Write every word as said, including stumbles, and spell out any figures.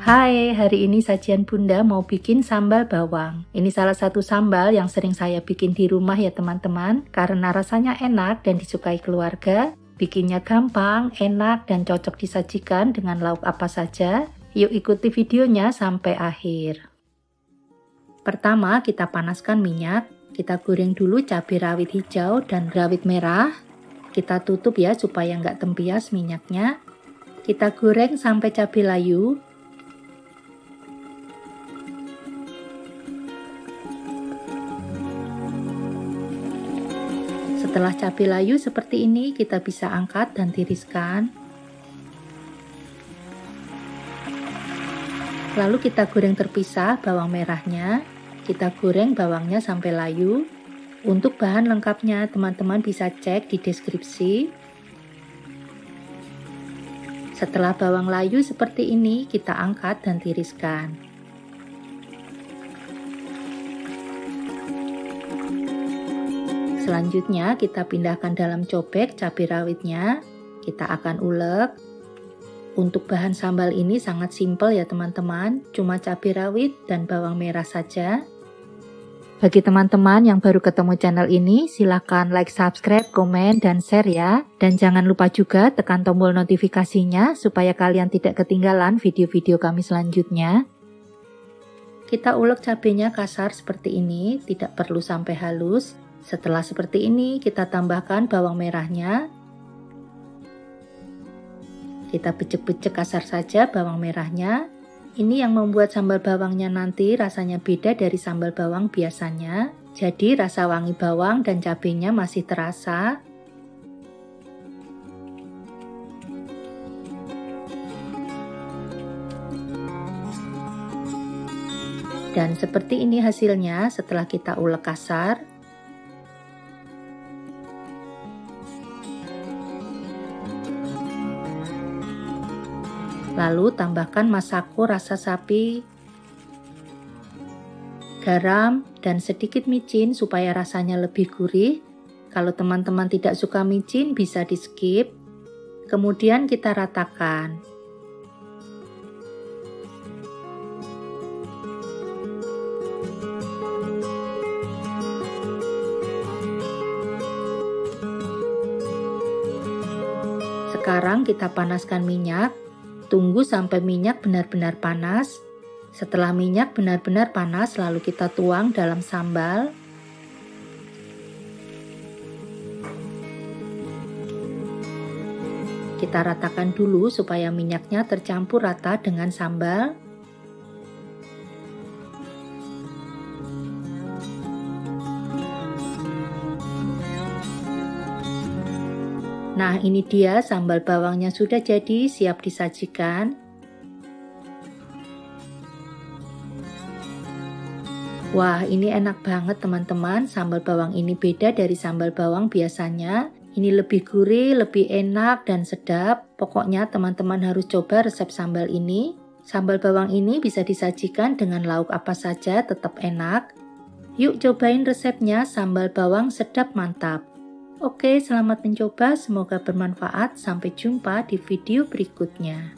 Hai, hari ini sajian Bunda mau bikin sambal bawang. Ini salah satu sambal yang sering saya bikin di rumah ya teman-teman, karena rasanya enak dan disukai keluarga. Bikinnya gampang, enak, dan cocok disajikan dengan lauk apa saja. Yuk ikuti videonya sampai akhir. Pertama, kita panaskan minyak. Kita goreng dulu cabai rawit hijau dan rawit merah. Kita tutup ya supaya nggak tempias minyaknya. Kita goreng sampai cabai layu. Setelah cabai layu seperti ini, kita bisa angkat dan tiriskan. Lalu kita goreng terpisah bawang merahnya. Kita goreng bawangnya sampai layu. Untuk bahan lengkapnya, teman-teman bisa cek di deskripsi. Setelah bawang layu seperti ini, kita angkat dan tiriskan. Selanjutnya kita pindahkan dalam cobek cabai rawitnya. Kita akan ulek. Untuk bahan sambal ini sangat simpel ya teman-teman, cuma cabai rawit dan bawang merah saja. Bagi teman-teman yang baru ketemu channel ini, silahkan like, subscribe, komen, dan share ya. Dan jangan lupa juga tekan tombol notifikasinya supaya kalian tidak ketinggalan video-video kami selanjutnya. Kita ulek cabenya kasar seperti ini, tidak perlu sampai halus. Setelah seperti ini, kita tambahkan bawang merahnya. Kita becek-becek kasar saja bawang merahnya. Ini yang membuat sambal bawangnya nanti rasanya beda dari sambal bawang biasanya. Jadi rasa wangi bawang dan cabenya masih terasa. Dan seperti ini hasilnya setelah kita ulek kasar. Lalu tambahkan masako rasa sapi, garam, dan sedikit micin supaya rasanya lebih gurih. Kalau teman-teman tidak suka micin bisa di skip. Kemudian kita ratakan. Sekarang kita panaskan minyak. Tunggu sampai minyak benar-benar panas. Setelah minyak benar-benar panas, lalu kita tuang dalam sambal. Kita ratakan dulu supaya minyaknya tercampur rata dengan sambal. Nah, ini dia sambal bawangnya sudah jadi, siap disajikan. Wah, ini enak banget teman-teman. Sambal bawang ini beda dari sambal bawang biasanya. Ini lebih gurih, lebih enak, dan sedap. Pokoknya teman-teman harus coba resep sambal ini. Sambal bawang ini bisa disajikan dengan lauk apa saja, tetap enak. Yuk cobain resepnya, sambal bawang sedap mantap. Oke, selamat mencoba, semoga bermanfaat. Sampai jumpa di video berikutnya.